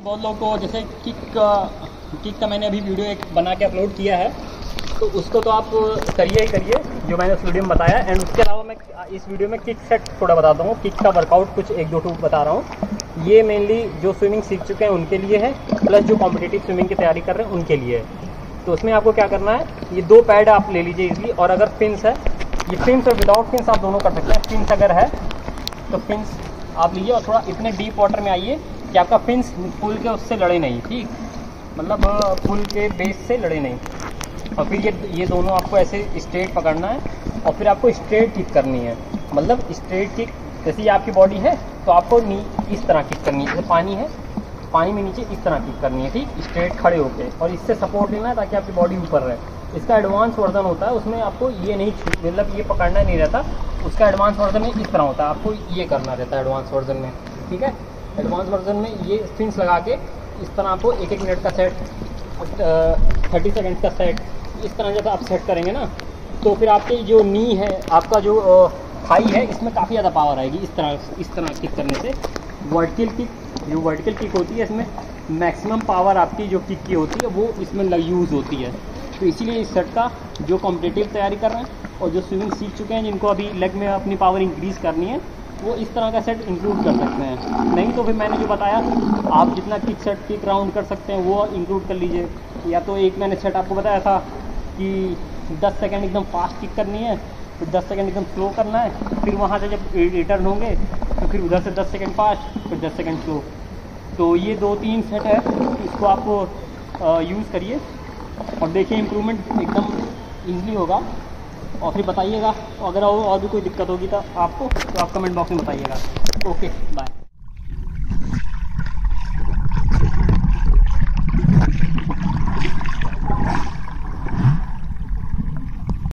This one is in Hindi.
बहुत लोग को जैसे किक का मैंने अभी वीडियो एक बना के अपलोड किया है, तो उसको तो आप करिए ही करिए जो मैंने उस वीडियो में बताया। एंड उसके अलावा मैं इस वीडियो में किक सेट थोड़ा बताता हूँ, किक का वर्कआउट कुछ एक दो बता रहा हूँ। ये मेनली जो स्विमिंग सीख चुके हैं उनके लिए है, प्लस जो कॉम्पिटिटिव स्विमिंग की तैयारी कर रहे हैं उनके लिए है। तो उसमें आपको क्या करना है, ये 2 पैड आप ले लीजिए इजली, और अगर फिन्स है, ये फिन्स और विदाउट फिन्स आप दोनों कर सकते हैं। फिन्स अगर है तो फिन्स आप लीजिए और थोड़ा इतने डीप वाटर में आइए कि आपका फिन्स पुल के उससे लड़े नहीं, ठीक, मतलब पुल के बेस से लड़े नहीं। और फिर ये दोनों आपको ऐसे स्ट्रेट पकड़ना है और फिर आपको स्ट्रेट किक करनी है, मतलब स्ट्रेट किक। जैसे ये आपकी बॉडी है तो आपको इस तरह किक करनी है, जैसे पानी है, पानी में नीचे इस तरह किक करनी है, ठीक, स्ट्रेट खड़े होके, और इससे सपोर्ट लेना है ताकि आपकी बॉडी ऊपर रहे। इसका एडवांस वर्जन होता है, उसमें आपको ये नहीं, मतलब ये पकड़ना नहीं रहता। उसका एडवांस वर्जन में इस तरह होता है, आपको ये करना रहता है एडवांस वर्जन में, ठीक है। एडवांस वर्जन में ये फिन्स लगा के इस तरह आपको 1-1 मिनट का सेट, 30 सेकेंड का सेट, इस तरह जब आप सेट करेंगे ना, तो फिर आपकी जो नी है, आपका जो थाई है, इसमें काफ़ी ज़्यादा पावर आएगी इस तरह किक करने से। वर्टिकल किक, जो वर्टिकल किक होती है, इसमें मैक्सिमम पावर आपकी जो किक की होती है वो इसमें यूज़ होती है। तो इसीलिए इस सेट का जो कॉम्पिटिटिव तैयारी कर रहे हैं और जो स्विमिंग सीख चुके हैं, जिनको अभी लेग में अपनी पावर इंक्रीज़ करनी है, वो इस तरह का सेट इंक्लूड कर सकते हैं। नहीं तो फिर मैंने जो बताया, आप जितना किक सेट किक राउंड कर सकते हैं वो इंक्लूड कर लीजिए। या तो एक मैंने सेट आपको बताया था कि 10 सेकेंड एकदम फास्ट किक करनी है, फिर 10 सेकेंड एकदम स्लो करना है, फिर वहाँ से जब रिटर्न होंगे तो फिर उधर से 10 सेकेंड फास्ट, फिर 10 सेकेंड स्लो। तो ये 2-3 सेट है, इसको आप यूज़ करिए और देखिए इम्प्रूवमेंट एकदम ईजिली होगा। और फिर बताइएगा, अगर और भी कोई दिक्कत होगी तो आपको, तो आप कमेंट बॉक्स में बताइएगा। Okay, bye.